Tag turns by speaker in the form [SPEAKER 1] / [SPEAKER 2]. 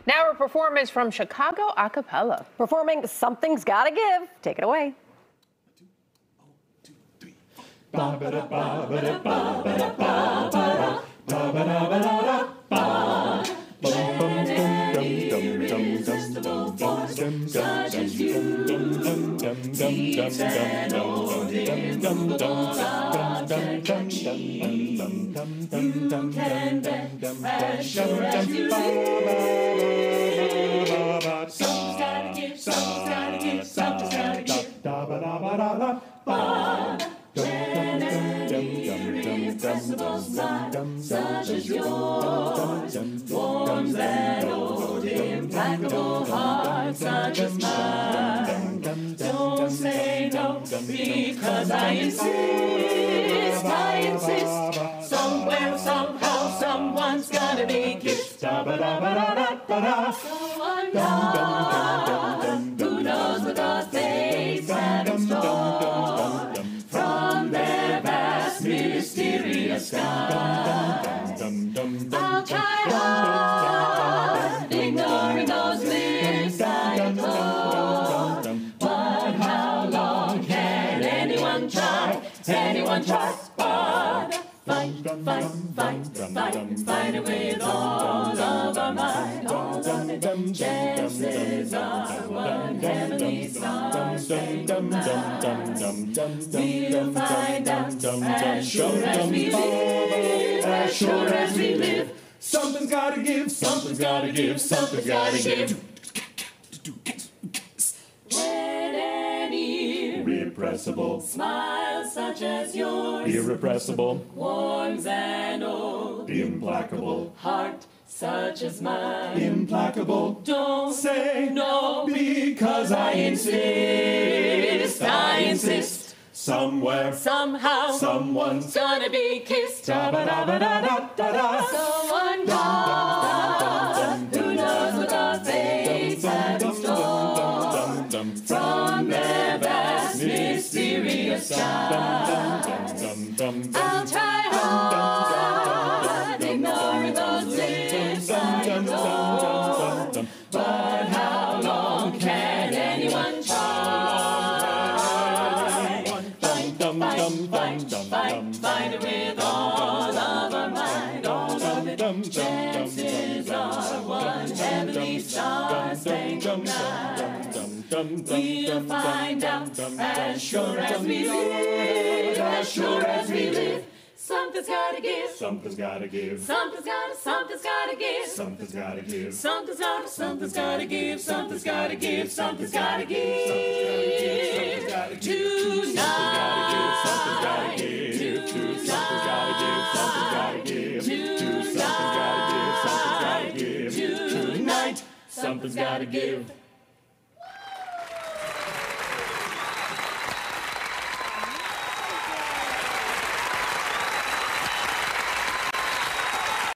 [SPEAKER 1] Now a performance from Chicago a cappella.
[SPEAKER 2] Performing Something's Gotta Give. Take it away.
[SPEAKER 3] Irresistible force, such as you, each and old immovable object can be. You can bet, as sure as you live. Something's gotta give, something's gotta give, something's gotta give. When an irrepressible smile, such as yours, warms an old implacable heart, such as mine. Don't say no, because I insist, I insist. Somewhere, somehow, someone's gotta be kissed. Someone gone, who knows what the fates have in store from their vast, mysterious sky. I'll try hard, ignoring those lips I adore. But how long can anyone try? Anyone try? Fight it with all of our might. All of the chances are one heavenly star sang tonight. We'll find out as sure as we live, as sure as we live.
[SPEAKER 4] Something's gotta give, something's gotta give, something's gotta give.
[SPEAKER 3] When an
[SPEAKER 4] Irrepressible
[SPEAKER 3] smile such as yours
[SPEAKER 4] irrepressible,
[SPEAKER 3] warms an old
[SPEAKER 4] implacable,
[SPEAKER 3] heart such as mine.
[SPEAKER 4] implacable.
[SPEAKER 3] Don't
[SPEAKER 4] Say
[SPEAKER 3] no,
[SPEAKER 4] because I
[SPEAKER 3] insist, I insist.
[SPEAKER 4] Somewhere,
[SPEAKER 3] Somehow,
[SPEAKER 4] someone's
[SPEAKER 3] gonna be kissed.
[SPEAKER 4] da-ba-da-ba-da-da-da-da.
[SPEAKER 3] Someone gone, who knows what the fates have in store from their vast, mysterious sky. I'll try hard, ignoring those lips I adore. But how long can anyone try? Fight it with all of our might. All of the chances are one heavenly star sang tonight. We'll find out as sure as we live, as sure as we live. Something's gotta give,
[SPEAKER 4] Something's gotta give,
[SPEAKER 3] something's gotta give,
[SPEAKER 4] something's gotta give,
[SPEAKER 3] something's gotta give, something's gotta give, something's gotta give. Tonight,
[SPEAKER 4] something's gotta give.